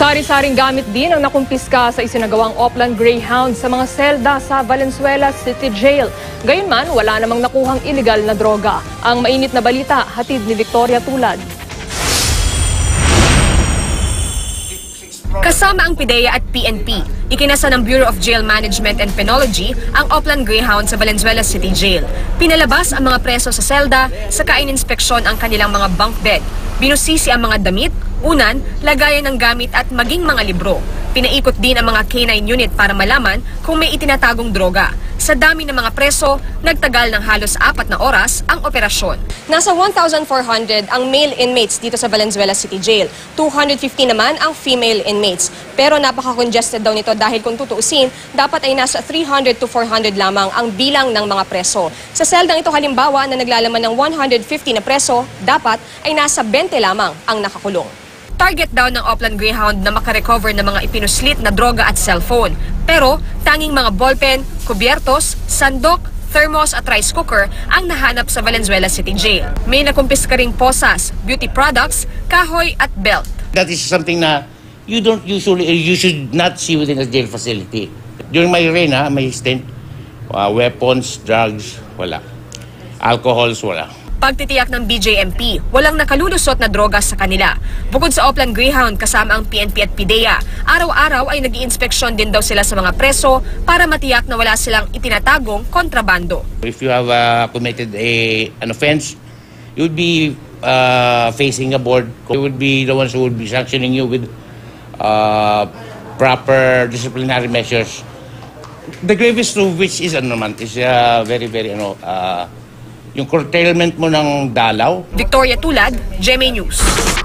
Sari-saring gamit din ang nakumpiska sa isinagawang Oplan Greyhound sa mga selda sa Valenzuela City Jail. Gayunman, wala namang nakuhang iligal na droga. Ang mainit na balita, hatid ni Victoria Tulad. Kasama ang PIDEA at PNP, ikinasa ng Bureau of Jail Management and Penology ang Oplan Greyhound sa Valenzuela City Jail. Pinalabas ang mga preso sa selda, saka ininspeksyon ang kanilang mga bunk bed. Binusisi ang mga damit, unan, lagayan ng gamit at maging mga libro. Pinaikot din ang mga K9 unit para malaman kung may itinatagong droga. Sa dami ng mga preso, nagtagal ng halos 4 na oras ang operasyon. Nasa 1,400 ang male inmates dito sa Valenzuela City Jail. 250 naman ang female inmates. Pero napaka-congested daw nito dahil kung tutuusin, dapat ay nasa 300 to 400 lamang ang bilang ng mga preso. Sa seldang ito halimbawa na naglalaman ng 150 na preso, dapat ay nasa 20 lamang ang nakakulong. Target daw ng Oplan Greyhound na makarecover ng mga ipinuslit na droga at cellphone. Pero tanging mga ballpen, kubyertos, sandok, thermos at rice cooker ang nahanap sa Valenzuela City Jail. May nakumpiska ring posas, beauty products, kahoy at belt. That is something na you should not see within a jail facility. During my reign, my stint, weapons, drugs, wala. Alcohols, wala. Pagtitiyak ng BJMP, walang nakalulusot na droga sa kanila. Bukod sa Oplan Greyhound kasama ang PNP at PIDEA, araw-araw ay nag-iinspeksyon din daw sila sa mga preso para matiyak na wala silang itinatagong kontrabando. If you have committed an offense, you would be facing a board. You would be the ones who would be sanctioning you with proper disciplinary measures. The gravest of which is very, yung curtailment mo ng dalaw. Victoria Tulad, GMA News.